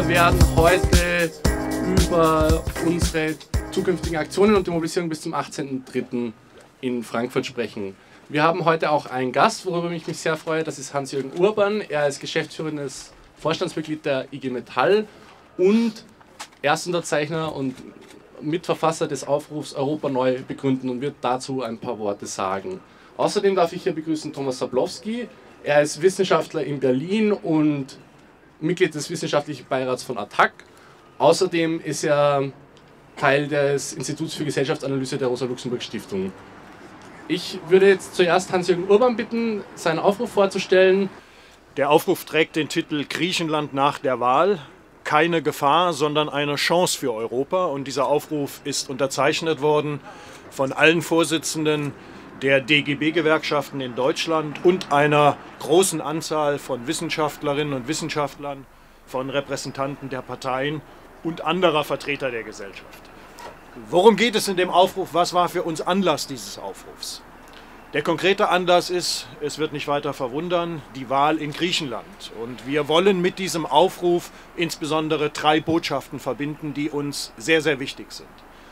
Wir werden heute über unsere zukünftigen Aktionen und die Mobilisierung bis zum 18.03. in Frankfurt sprechen. Wir haben heute auch einen Gast, worüber ich mich sehr freue. Das ist Hans-Jürgen Urban. Er ist geschäftsführendes Vorstandsmitglied der IG Metall und Erstunterzeichner und Mitverfasser des Aufrufs Europa neu begründen und wird dazu ein paar Worte sagen. Außerdem darf ich hier begrüßen Thomas Sablowski. Er ist Wissenschaftler in Berlin und Mitglied des wissenschaftlichen Beirats von ATTAC. Außerdem ist er Teil des Instituts für Gesellschaftsanalyse der Rosa-Luxemburg-Stiftung. Ich würde jetzt zuerst Hans-Jürgen Urban bitten, seinen Aufruf vorzustellen. Der Aufruf trägt den Titel Griechenland nach der Wahl. Keine Gefahr, sondern eine Chance für Europa. Und dieser Aufruf ist unterzeichnet worden von allen Vorsitzenden der DGB-Gewerkschaften in Deutschland und einer großen Anzahl von Wissenschaftlerinnen und Wissenschaftlern, von Repräsentanten der Parteien und anderer Vertreter der Gesellschaft. Worum geht es in dem Aufruf? Was war für uns Anlass dieses Aufrufs? Der konkrete Anlass ist, es wird nicht weiter verwundern, die Wahl in Griechenland. Und wir wollen mit diesem Aufruf insbesondere 3 Botschaften verbinden, die uns sehr, sehr wichtig sind.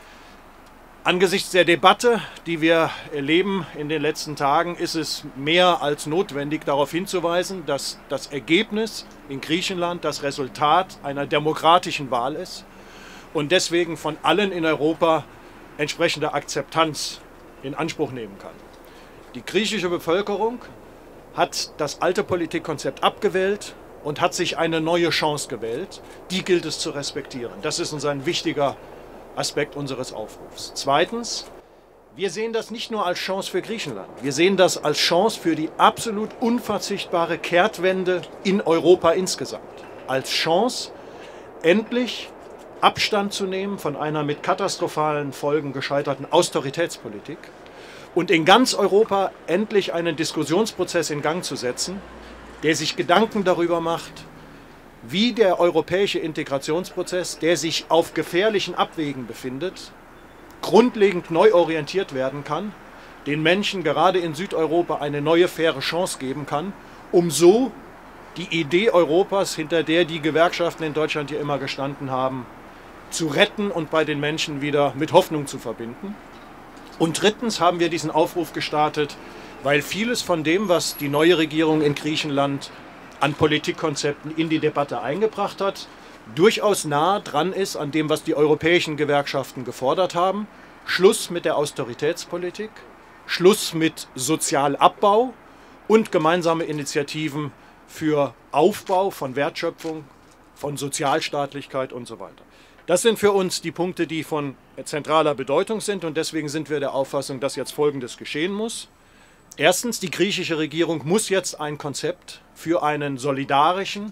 Angesichts der Debatte, die wir erleben in den letzten Tagen, ist es mehr als notwendig, darauf hinzuweisen, dass das Ergebnis in Griechenland das Resultat einer demokratischen Wahl ist und deswegen von allen in Europa entsprechende Akzeptanz in Anspruch nehmen kann. Die griechische Bevölkerung hat das alte Politikkonzept abgewählt und hat sich eine neue Chance gewählt. Die gilt es zu respektieren. Das ist uns ein wichtiger Aspekt unseres Aufrufs. Zweitens, wir sehen das nicht nur als Chance für Griechenland. Wir sehen das als Chance für die absolut unverzichtbare Kehrtwende in Europa insgesamt. Als Chance, endlich Abstand zu nehmen von einer mit katastrophalen Folgen gescheiterten Austeritätspolitik und in ganz Europa endlich einen Diskussionsprozess in Gang zu setzen, der sich Gedanken darüber macht, wie der europäische Integrationsprozess, der sich auf gefährlichen Abwegen befindet, grundlegend neu orientiert werden kann, den Menschen gerade in Südeuropa eine neue, faire Chance geben kann, um so die Idee Europas, hinter der die Gewerkschaften in Deutschland ja immer gestanden haben, zu retten und bei den Menschen wieder mit Hoffnung zu verbinden. Und drittens haben wir diesen Aufruf gestartet, weil vieles von dem, was die neue Regierung in Griechenland an Politikkonzepten in die Debatte eingebracht hat, durchaus nah dran ist an dem, was die europäischen Gewerkschaften gefordert haben. Schluss mit der Austeritätspolitik, Schluss mit Sozialabbau und gemeinsame Initiativen für Aufbau von Wertschöpfung, von Sozialstaatlichkeit und so weiter. Das sind für uns die Punkte, die von zentraler Bedeutung sind und deswegen sind wir der Auffassung, dass jetzt Folgendes geschehen muss. Erstens, die griechische Regierung muss jetzt ein Konzept für einen solidarischen,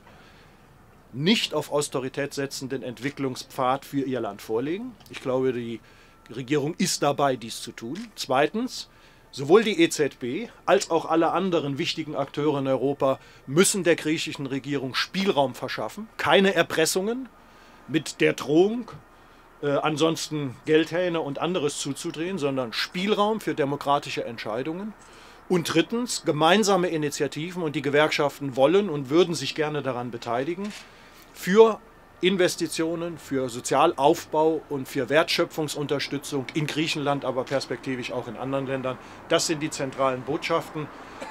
nicht auf Austerität setzenden Entwicklungspfad für ihr Land vorlegen. Ich glaube, die Regierung ist dabei, dies zu tun. Zweitens, sowohl die EZB als auch alle anderen wichtigen Akteure in Europa müssen der griechischen Regierung Spielraum verschaffen. Keine Erpressungen mit der Drohung, ansonsten Geldhähne und anderes zuzudrehen, sondern Spielraum für demokratische Entscheidungen. Und drittens, gemeinsame Initiativen, und die Gewerkschaften wollen und würden sich gerne daran beteiligen, für Investitionen, für Sozialaufbau und für Wertschöpfungsunterstützung in Griechenland, aber perspektivisch auch in anderen Ländern. Das sind die zentralen Botschaften.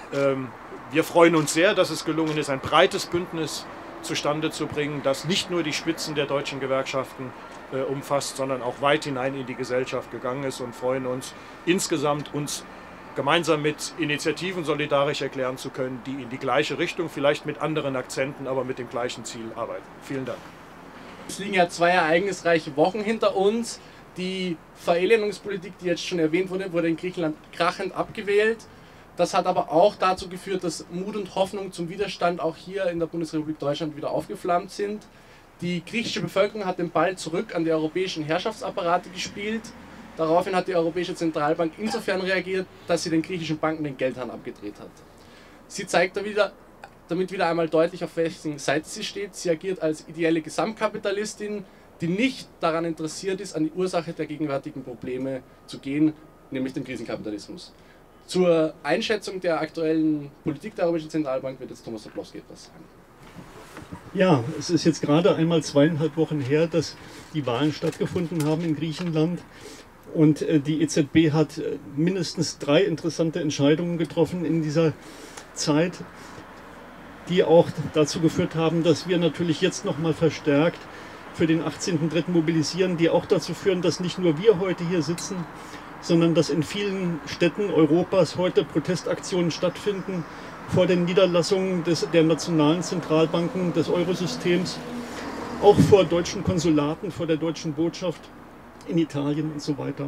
Wir freuen uns sehr, dass es gelungen ist, ein breites Bündnis zustande zu bringen, das nicht nur die Spitzen der deutschen Gewerkschaften umfasst, sondern auch weit hinein in die Gesellschaft gegangen ist und freuen uns insgesamt, uns gemeinsam mit Initiativen solidarisch erklären zu können, die in die gleiche Richtung, vielleicht mit anderen Akzenten, aber mit dem gleichen Ziel arbeiten. Vielen Dank. Es liegen ja 2 ereignisreiche Wochen hinter uns. Die Verelendungspolitik, die jetzt schon erwähnt wurde, wurde in Griechenland krachend abgewählt. Das hat aber auch dazu geführt, dass Mut und Hoffnung zum Widerstand auch hier in der Bundesrepublik Deutschland wieder aufgeflammt sind. Die griechische Bevölkerung hat den Ball zurück an die europäischen Herrschaftsapparate gespielt. Daraufhin hat die Europäische Zentralbank insofern reagiert, dass sie den griechischen Banken den Geldhahn abgedreht hat. Sie zeigt damit wieder einmal deutlich, auf welcher Seite sie steht. Sie agiert als ideelle Gesamtkapitalistin, die nicht daran interessiert ist, an die Ursache der gegenwärtigen Probleme zu gehen, nämlich dem Krisenkapitalismus. Zur Einschätzung der aktuellen Politik der Europäischen Zentralbank wird jetzt Thomas Sablowski etwas sagen. Ja, es ist jetzt gerade einmal 2,5 Wochen her, dass die Wahlen stattgefunden haben in Griechenland. Und die EZB hat mindestens 3 interessante Entscheidungen getroffen in dieser Zeit, die auch dazu geführt haben, dass wir natürlich jetzt nochmal verstärkt für den 18.03. mobilisieren, die auch dazu führen, dass nicht nur wir heute hier sitzen, sondern dass in vielen Städten Europas heute Protestaktionen stattfinden vor den Niederlassungen der nationalen Zentralbanken des Eurosystems, auch vor deutschen Konsulaten, vor der deutschen Botschaft in Italien und so weiter.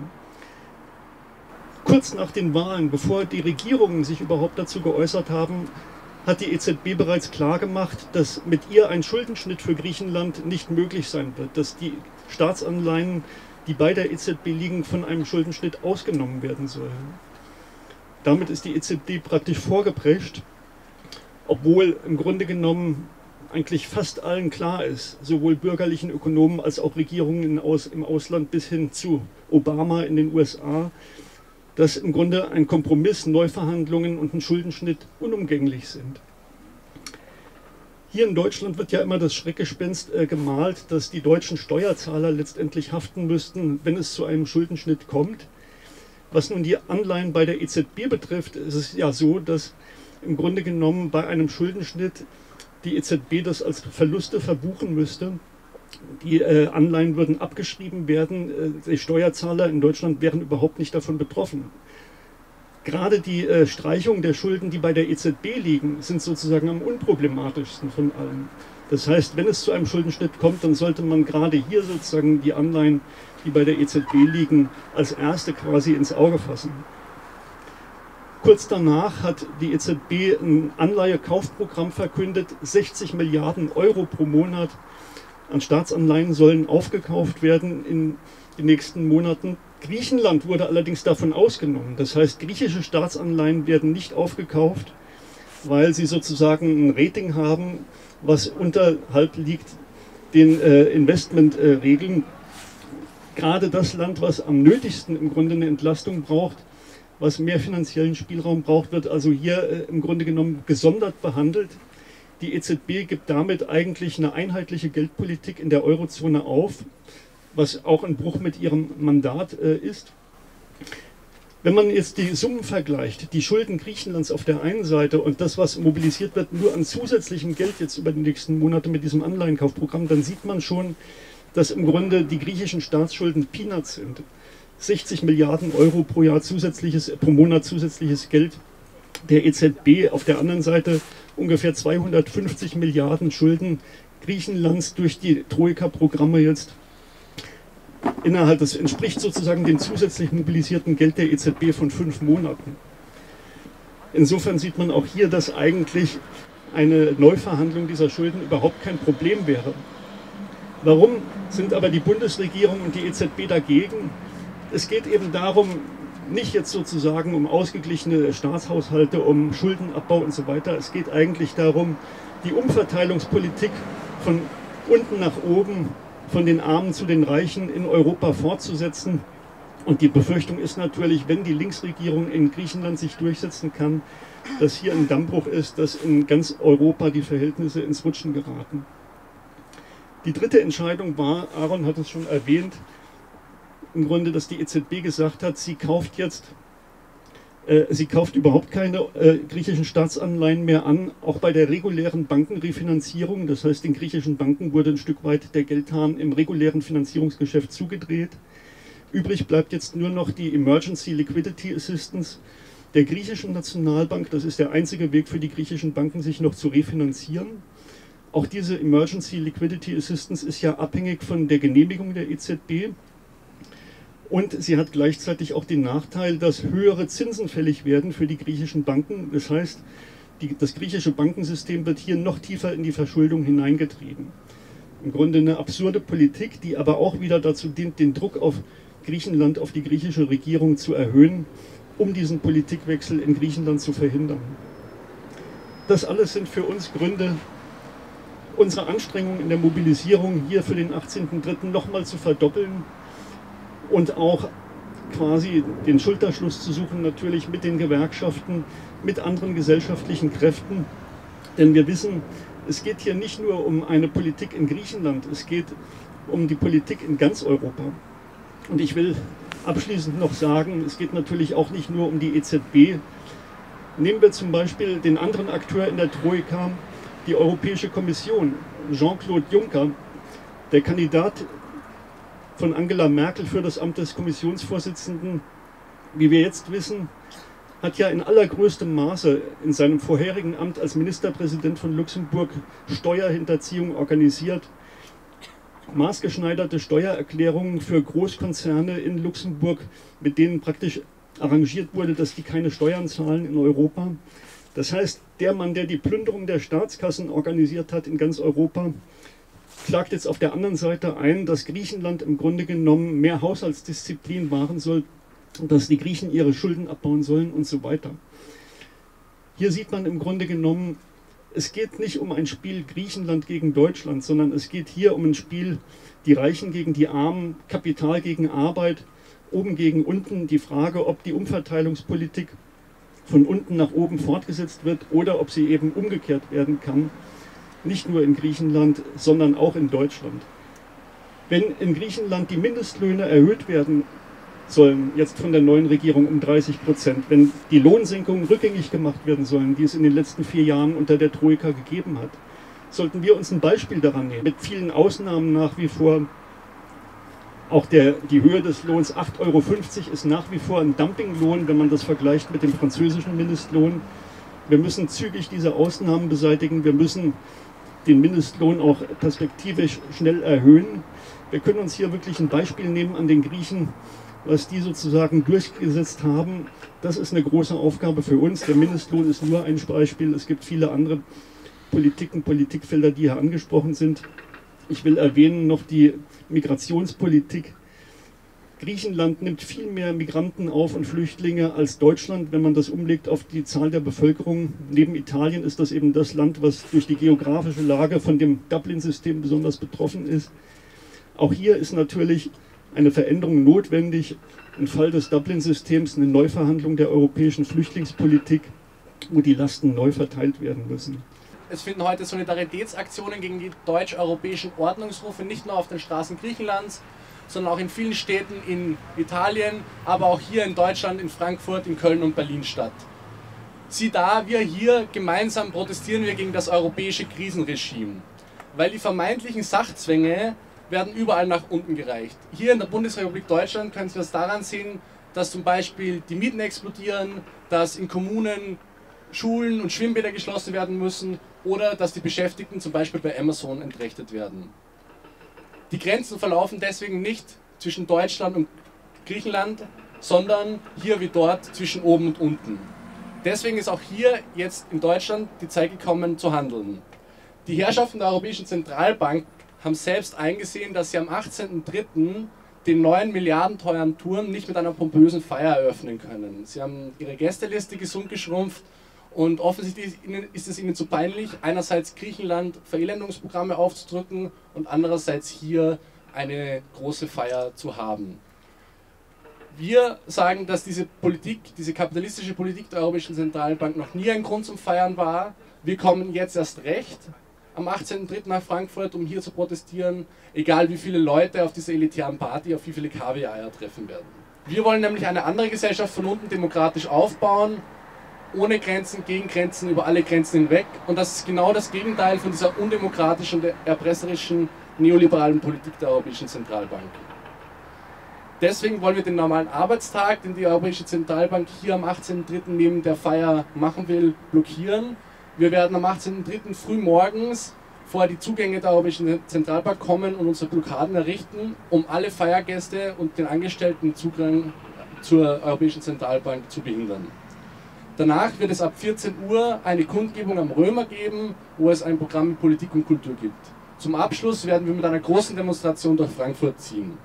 Kurz nach den Wahlen, bevor die Regierungen sich überhaupt dazu geäußert haben, hat die EZB bereits klargemacht, dass mit ihr ein Schuldenschnitt für Griechenland nicht möglich sein wird, dass die Staatsanleihen, die bei der EZB liegen, von einem Schuldenschnitt ausgenommen werden sollen. Damit ist die EZB praktisch vorgeprescht, obwohl im Grunde genommen eigentlich fast allen klar ist, sowohl bürgerlichen Ökonomen als auch Regierungen im Ausland bis hin zu Obama in den USA, dass im Grunde ein Kompromiss, Neuverhandlungen und ein Schuldenschnitt unumgänglich sind. Hier in Deutschland wird ja immer das Schreckgespenst gemalt, dass die deutschen Steuerzahler letztendlich haften müssten, wenn es zu einem Schuldenschnitt kommt. Was nun die Anleihen bei der EZB betrifft, ist es ja so, dass im Grunde genommen bei einem Schuldenschnitt die EZB das als Verluste verbuchen müsste. Die Anleihen würden abgeschrieben werden, die Steuerzahler in Deutschland wären überhaupt nicht davon betroffen. Gerade die Streichung der Schulden, die bei der EZB liegen, sind sozusagen am unproblematischsten von allen. Das heißt, wenn es zu einem Schuldenschnitt kommt, dann sollte man gerade hier sozusagen die Anleihen, die bei der EZB liegen, als erste quasi ins Auge fassen. Kurz danach hat die EZB ein Anleihekaufprogramm verkündet, 60 Milliarden Euro pro Monat an Staatsanleihen sollen aufgekauft werden in den nächsten Monaten. Griechenland wurde allerdings davon ausgenommen. Das heißt, griechische Staatsanleihen werden nicht aufgekauft, weil sie sozusagen ein Rating haben, was unterhalb liegt den Investmentregeln. Gerade das Land, was am nötigsten im Grunde eine Entlastung braucht, was mehr finanziellen Spielraum braucht, wird also hier im Grunde genommen gesondert behandelt. Die EZB gibt damit eigentlich eine einheitliche Geldpolitik in der Eurozone auf, was auch ein Bruch mit ihrem Mandat ist. Wenn man jetzt die Summen vergleicht, die Schulden Griechenlands auf der einen Seite und das, was mobilisiert wird, nur an zusätzlichem Geld jetzt über die nächsten Monate mit diesem Anleihenkaufprogramm, dann sieht man schon, dass im Grunde die griechischen Staatsschulden Peanuts sind. 60 Milliarden Euro pro Monat zusätzliches Geld der EZB, auf der anderen Seite ungefähr 250 Milliarden Schulden Griechenlands durch die Troika-Programme jetzt innerhalb, das entspricht sozusagen dem zusätzlich mobilisierten Geld der EZB von 5 Monaten. Insofern sieht man auch hier, dass eigentlich eine Neuverhandlung dieser Schulden überhaupt kein Problem wäre. Warum sind aber die Bundesregierung und die EZB dagegen? Es geht eben darum, nicht jetzt sozusagen um ausgeglichene Staatshaushalte, um Schuldenabbau und so weiter. Es geht eigentlich darum, die Umverteilungspolitik von unten nach oben, von den Armen zu den Reichen in Europa fortzusetzen. Und die Befürchtung ist natürlich, wenn die Linksregierung in Griechenland sich durchsetzen kann, dass hier ein Dammbruch ist, dass in ganz Europa die Verhältnisse ins Rutschen geraten. Die dritte Entscheidung war, Aaron hat es schon erwähnt, im Grunde, dass die EZB gesagt hat, sie kauft überhaupt keine griechischen Staatsanleihen mehr an, auch bei der regulären Bankenrefinanzierung. Das heißt, den griechischen Banken wurde ein Stück weit der Geldhahn im regulären Finanzierungsgeschäft zugedreht. Übrig bleibt jetzt nur noch die Emergency Liquidity Assistance der griechischen Nationalbank. Das ist der einzige Weg für die griechischen Banken, sich noch zu refinanzieren. Auch diese Emergency Liquidity Assistance ist ja abhängig von der Genehmigung der EZB. Und sie hat gleichzeitig auch den Nachteil, dass höhere Zinsen fällig werden für die griechischen Banken. Das heißt, das griechische Bankensystem wird hier noch tiefer in die Verschuldung hineingetrieben. Im Grunde eine absurde Politik, die aber auch wieder dazu dient, den Druck auf Griechenland, auf die griechische Regierung zu erhöhen, um diesen Politikwechsel in Griechenland zu verhindern. Das alles sind für uns Gründe, unsere Anstrengungen in der Mobilisierung hier für den 18.03. nochmal zu verdoppeln. Und auch quasi den Schulterschluss zu suchen, natürlich mit den Gewerkschaften, mit anderen gesellschaftlichen Kräften. Denn wir wissen, Es geht hier nicht nur um eine Politik in Griechenland, es geht um die Politik in ganz Europa. Und ich will abschließend noch sagen, es geht natürlich auch nicht nur um die EZB. Nehmen wir zum Beispiel den anderen Akteur in der Troika, die Europäische Kommission. Jean-Claude Juncker, der Kandidat von Angela Merkel für das Amt des Kommissionsvorsitzenden, wie wir jetzt wissen, hat ja in allergrößtem Maße in seinem vorherigen Amt als Ministerpräsident von Luxemburg Steuerhinterziehung organisiert, maßgeschneiderte Steuererklärungen für Großkonzerne in Luxemburg, mit denen praktisch arrangiert wurde, dass die keine Steuern zahlen in Europa. Das heißt, der Mann, der die Plünderung der Staatskassen organisiert hat in ganz Europa, klagt jetzt auf der anderen Seite ein, dass Griechenland im Grunde genommen mehr Haushaltsdisziplin wahren soll, dass die Griechen ihre Schulden abbauen sollen und so weiter. Hier sieht man im Grunde genommen, es geht nicht um ein Spiel Griechenland gegen Deutschland, sondern es geht hier um ein Spiel die Reichen gegen die Armen, Kapital gegen Arbeit, oben gegen unten. Die Frage, ob die Umverteilungspolitik von unten nach oben fortgesetzt wird oder ob sie eben umgekehrt werden kann, nicht nur in Griechenland, sondern auch in Deutschland. Wenn in Griechenland die Mindestlöhne erhöht werden sollen, jetzt von der neuen Regierung um 30%, wenn die Lohnsenkungen rückgängig gemacht werden sollen, die es in den letzten 4 Jahren unter der Troika gegeben hat, sollten wir uns ein Beispiel daran nehmen. Mit vielen Ausnahmen nach wie vor, auch die Höhe des Lohns 8,50 Euro ist nach wie vor ein Dumpinglohn, wenn man das vergleicht mit dem französischen Mindestlohn. Wir müssen zügig diese Ausnahmen beseitigen, wir müssen den Mindestlohn auch perspektivisch schnell erhöhen. Wir können uns hier wirklich ein Beispiel nehmen an den Griechen, was die sozusagen durchgesetzt haben. Das ist eine große Aufgabe für uns. Der Mindestlohn ist nur ein Beispiel. Es gibt viele andere Politikfelder, die hier angesprochen sind. Ich will erwähnen noch die Migrationspolitik. Griechenland nimmt viel mehr Migranten auf und Flüchtlinge als Deutschland, wenn man das umlegt auf die Zahl der Bevölkerung. Neben Italien ist das eben das Land, was durch die geografische Lage von dem Dublin-System besonders betroffen ist. Auch hier ist natürlich eine Veränderung notwendig, im Fall des Dublin-Systems eine Neuverhandlung der europäischen Flüchtlingspolitik, wo die Lasten neu verteilt werden müssen. Es finden heute Solidaritätsaktionen gegen die deutsch-europäischen Ordnungsrufe nicht nur auf den Straßen Griechenlands, sondern auch in vielen Städten in Italien, aber auch hier in Deutschland, in Frankfurt, in Köln und Berlin statt. Sieh da, wir hier gemeinsam protestieren wir gegen das europäische Krisenregime, weil die vermeintlichen Sachzwänge werden überall nach unten gereicht. Hier in der Bundesrepublik Deutschland können Sie das daran sehen, dass zum Beispiel die Mieten explodieren, dass in Kommunen Schulen und Schwimmbäder geschlossen werden müssen oder dass die Beschäftigten zum Beispiel bei Amazon entrechtet werden. Die Grenzen verlaufen deswegen nicht zwischen Deutschland und Griechenland, sondern hier wie dort zwischen oben und unten. Deswegen ist auch hier jetzt in Deutschland die Zeit gekommen zu handeln. Die Herrschaften der Europäischen Zentralbank haben selbst eingesehen, dass sie am 18.03. den 9 Milliarden teuren Turm nicht mit einer pompösen Feier eröffnen können. Sie haben ihre Gästeliste gesund geschrumpft und offensichtlich ist es ihnen zu peinlich, einerseits Griechenland Verelendungsprogramme aufzudrücken und andererseits hier eine große Feier zu haben. Wir sagen, dass diese Politik, diese kapitalistische Politik der Europäischen Zentralbank noch nie ein Grund zum Feiern war. Wir kommen jetzt erst recht am 18.03. nach Frankfurt, um hier zu protestieren, egal wie viele Leute auf dieser elitären Party, auf wie viele Kaviar treffen werden. Wir wollen nämlich eine andere Gesellschaft von unten demokratisch aufbauen, ohne Grenzen, gegen Grenzen, über alle Grenzen hinweg. Und das ist genau das Gegenteil von dieser undemokratischen und erpresserischen neoliberalen Politik der Europäischen Zentralbank. Deswegen wollen wir den normalen Arbeitstag, den die Europäische Zentralbank hier am 18.03. neben der Feier machen will, blockieren. Wir werden am 18.03. früh morgens vor die Zugänge der Europäischen Zentralbank kommen und unsere Blockaden errichten, um alle Feiergäste und den Angestellten Zugang zur Europäischen Zentralbank zu behindern. Danach wird es ab 14 Uhr eine Kundgebung am Römer geben, wo es ein Programm mit Politik und Kultur gibt. Zum Abschluss werden wir mit einer großen Demonstration durch Frankfurt ziehen.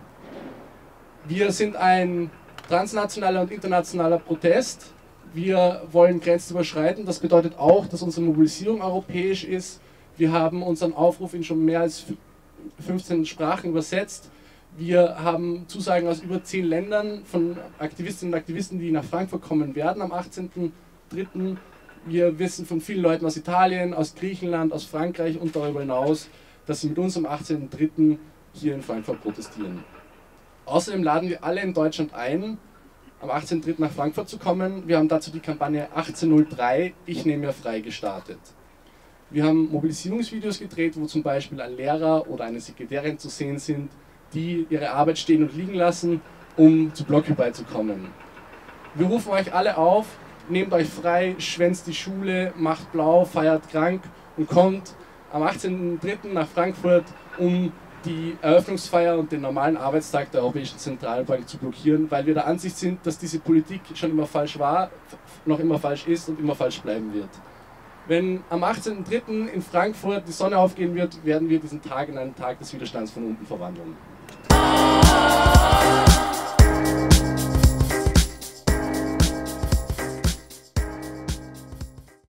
Wir sind ein transnationaler und internationaler Protest. Wir wollen Grenzen überschreiten. Das bedeutet auch, dass unsere Mobilisierung europäisch ist. Wir haben unseren Aufruf in schon mehr als 15 Sprachen übersetzt. Wir haben Zusagen aus über 10 Ländern von Aktivistinnen und Aktivisten, die nach Frankfurt kommen werden am 18.03. Wir wissen von vielen Leuten aus Italien, aus Griechenland, aus Frankreich und darüber hinaus, dass sie mit uns am 18.03. hier in Frankfurt protestieren. Außerdem laden wir alle in Deutschland ein, am 18.03. nach Frankfurt zu kommen. Wir haben dazu die Kampagne 1803 Ich nehme mir frei gestartet. Wir haben Mobilisierungsvideos gedreht, wo zum Beispiel ein Lehrer oder eine Sekretärin zu sehen sind, die ihre Arbeit stehen und liegen lassen, um zu Blockupy zu kommen. Wir rufen euch alle auf, nehmt euch frei, schwänzt die Schule, macht blau, feiert krank und kommt am 18.03. nach Frankfurt, um die Eröffnungsfeier und den normalen Arbeitstag der Europäischen Zentralbank zu blockieren, weil wir der Ansicht sind, dass diese Politik schon immer falsch war, noch immer falsch ist und immer falsch bleiben wird. Wenn am 18.03. in Frankfurt die Sonne aufgehen wird, werden wir diesen Tag in einen Tag des Widerstands von unten verwandeln.